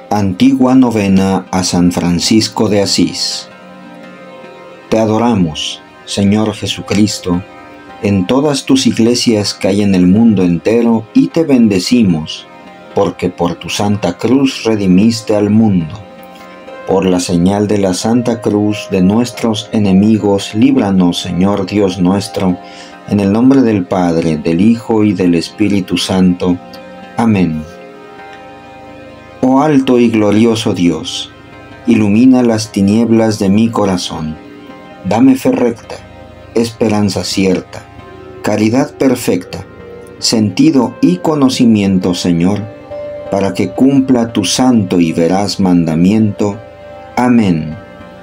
Antigua novena a San Francisco de Asís. Te adoramos, Señor Jesucristo, en todas tus iglesias que hay en el mundo entero, y te bendecimos, porque por tu Santa Cruz redimiste al mundo. Por la señal de la Santa Cruz de nuestros enemigos, líbranos, Señor Dios nuestro, en el nombre del Padre, del Hijo y del Espíritu Santo. Amén. Oh alto y glorioso Dios, ilumina las tinieblas de mi corazón. Dame fe recta, esperanza cierta, caridad perfecta, sentido y conocimiento, Señor, para que cumpla tu santo y veraz mandamiento. Amén.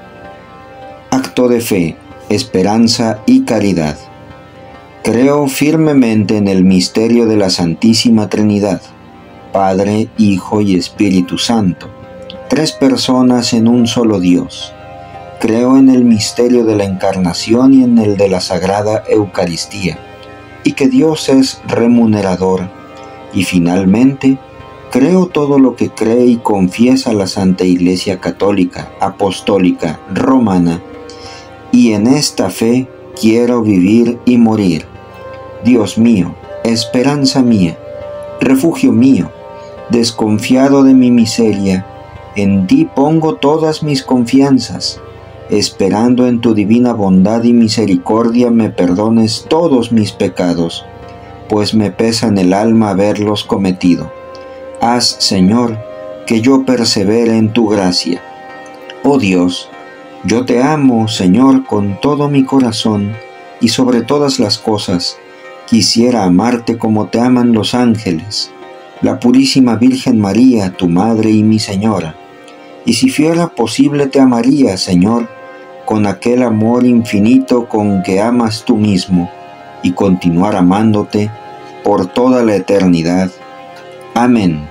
Acto de fe, esperanza y caridad. Creo firmemente en el misterio de la Santísima Trinidad, Padre, Hijo y Espíritu Santo, tres personas en un solo Dios. Creo en el misterio de la Encarnación y en el de la Sagrada Eucaristía, y que Dios es remunerador. Y finalmente, creo todo lo que cree y confiesa la Santa Iglesia Católica, Apostólica, Romana, y en esta fe quiero vivir y morir. Dios mío, esperanza mía, refugio mío, desconfiado de mi miseria, en ti pongo todas mis confianzas, esperando en tu divina bondad y misericordia me perdones todos mis pecados, pues me pesa en el alma haberlos cometido. Haz, Señor, que yo persevere en tu gracia. Oh Dios, yo te amo, Señor, con todo mi corazón, y sobre todas las cosas, quisiera amarte como te aman los ángeles, la purísima Virgen María, tu Madre y mi Señora. Y si fuera posible te amaría, Señor, con aquel amor infinito con que amas tú mismo, y continuar amándote por toda la eternidad. Amén.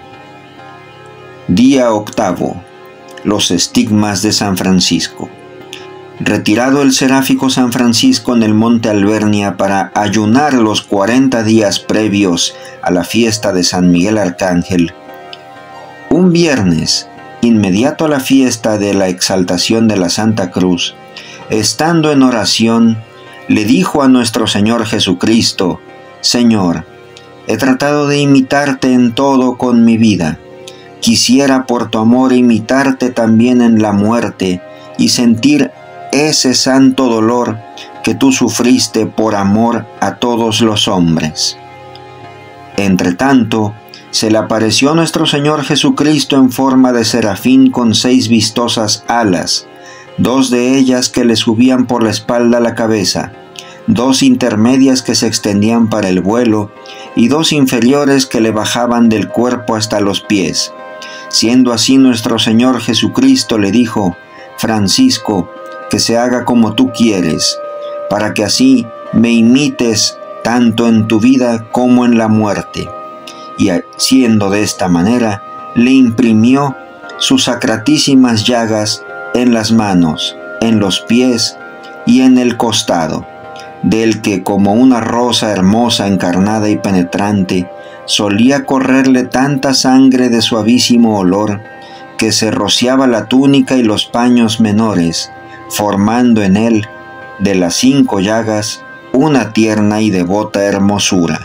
Día octavo. Los estigmas de San Francisco. Retirado el seráfico San Francisco en el monte Albernia para ayunar los 40 días previos a la fiesta de San Miguel Arcángel, un viernes, inmediato a la fiesta de la exaltación de la Santa Cruz, estando en oración, le dijo a nuestro Señor Jesucristo: Señor, he tratado de imitarte en todo con mi vida. Quisiera por tu amor imitarte también en la muerte y sentir ese santo dolor que tú sufriste por amor a todos los hombres. Entre tanto, se le apareció nuestro Señor Jesucristo en forma de serafín con 6 vistosas alas, 2 de ellas que le subían por la espalda a la cabeza, 2 intermedias que se extendían para el vuelo, y 2 inferiores que le bajaban del cuerpo hasta los pies. Siendo así, nuestro Señor Jesucristo le dijo: Francisco, que se haga como tú quieres, para que así me imites tanto en tu vida como en la muerte. Y haciendo de esta manera, le imprimió sus sacratísimas llagas en las manos, en los pies y en el costado, del que como una rosa hermosa, encarnada y penetrante, solía correrle tanta sangre de suavísimo olor, que se rociaba la túnica y los paños menores, formando en él, de las 5 llagas, una tierna y devota hermosura.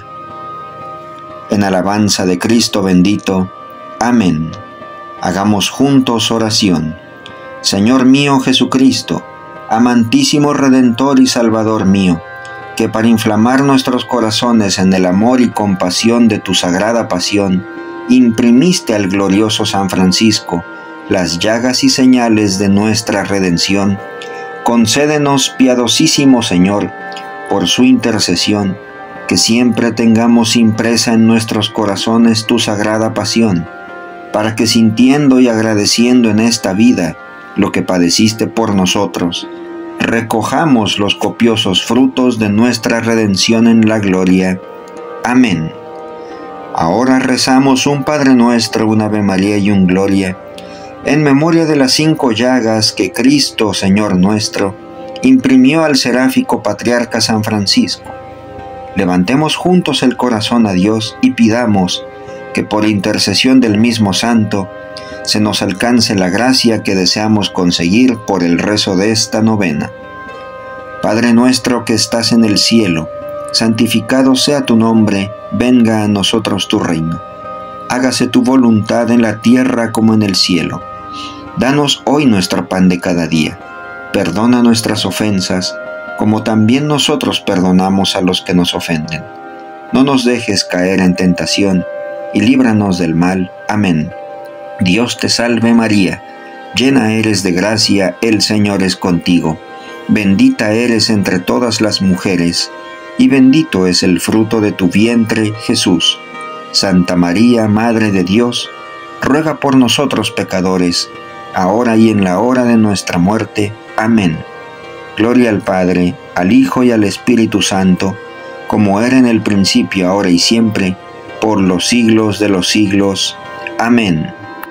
En alabanza de Cristo bendito. Amén. Hagamos juntos oración. Señor mío Jesucristo, amantísimo Redentor y Salvador mío, que para inflamar nuestros corazones en el amor y compasión de tu sagrada pasión, imprimiste al glorioso San Francisco las llagas y señales de nuestra redención, concédenos, piadosísimo Señor, por su intercesión, que siempre tengamos impresa en nuestros corazones tu sagrada pasión, para que sintiendo y agradeciendo en esta vida lo que padeciste por nosotros, recojamos los copiosos frutos de nuestra redención en la gloria. Amén. Ahora rezamos un Padre Nuestro, un Ave María y un Gloria, en memoria de las 5 llagas que Cristo, Señor nuestro, imprimió al seráfico patriarca San Francisco. Levantemos juntos el corazón a Dios y pidamos que por intercesión del mismo Santo se nos alcance la gracia que deseamos conseguir por el rezo de esta novena. Padre nuestro que estás en el cielo, santificado sea tu nombre, venga a nosotros tu reino. Hágase tu voluntad en la tierra como en el cielo. Danos hoy nuestro pan de cada día. Perdona nuestras ofensas, como también nosotros perdonamos a los que nos ofenden. No nos dejes caer en tentación, y líbranos del mal. Amén. Dios te salve María, llena eres de gracia, el Señor es contigo. Bendita eres entre todas las mujeres, y bendito es el fruto de tu vientre, Jesús. Santa María, Madre de Dios, ruega por nosotros pecadores, ahora y en la hora de nuestra muerte. Amén. Gloria al Padre, al Hijo y al Espíritu Santo, como era en el principio, ahora y siempre, por los siglos de los siglos. Amén.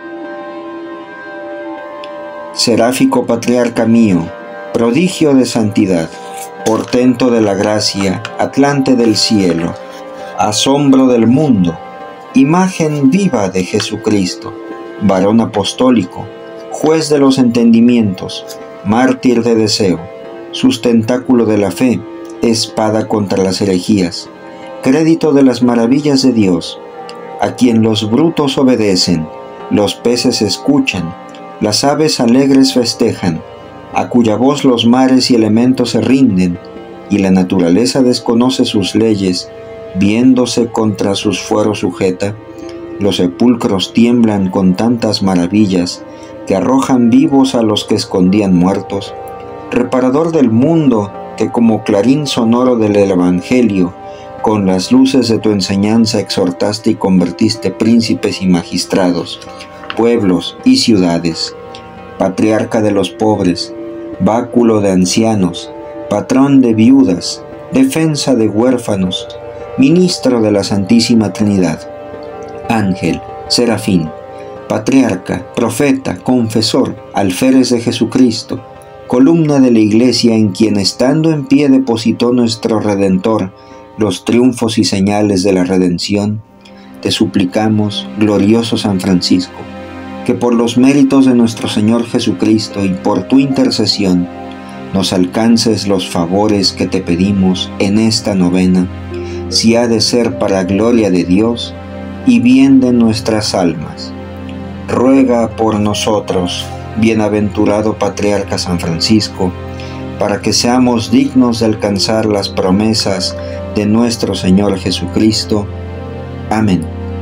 Seráfico Patriarca mío, prodigio de santidad, portento de la gracia, atlante del cielo, asombro del mundo, imagen viva de Jesucristo, varón apostólico, juez de los entendimientos, mártir de deseo, sustentáculo de la fe, espada contra las herejías, crédito de las maravillas de Dios, a quien los brutos obedecen, los peces escuchan, las aves alegres festejan, a cuya voz los mares y elementos se rinden, y la naturaleza desconoce sus leyes, viéndose contra sus fueros sujeta. Los sepulcros tiemblan con tantas maravillas, que arrojan vivos a los que escondían muertos. Reparador del mundo, que como clarín sonoro del Evangelio, con las luces de tu enseñanza exhortaste y convertiste príncipes y magistrados, pueblos y ciudades. Patriarca de los pobres, báculo de ancianos, patrón de viudas, defensa de huérfanos, ministro de la Santísima Trinidad, ángel, serafín, patriarca, profeta, confesor, alférez de Jesucristo, columna de la Iglesia en quien estando en pie depositó nuestro Redentor los triunfos y señales de la redención, te suplicamos, glorioso San Francisco, que por los méritos de nuestro Señor Jesucristo y por tu intercesión, nos alcances los favores que te pedimos en esta novena, si ha de ser para gloria de Dios y bien de nuestras almas. Ruega por nosotros, bienaventurado Patriarca San Francisco, para que seamos dignos de alcanzar las promesas de nuestro Señor Jesucristo. Amén.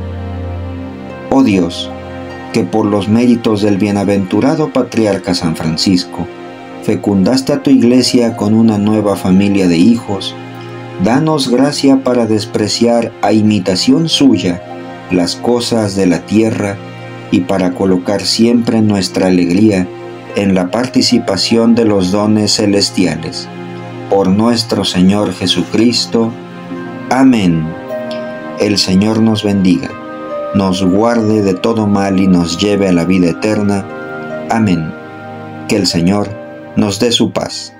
Oh Dios, que por los méritos del bienaventurado Patriarca San Francisco, fecundaste a tu Iglesia con una nueva familia de hijos, danos gracia para despreciar a imitación suya las cosas de la tierra y para colocar siempre nuestra alegría en la participación de los dones celestiales. Por nuestro Señor Jesucristo. Amén. El Señor nos bendiga, nos guarde de todo mal y nos lleve a la vida eterna. Amén. Que el Señor nos dé su paz.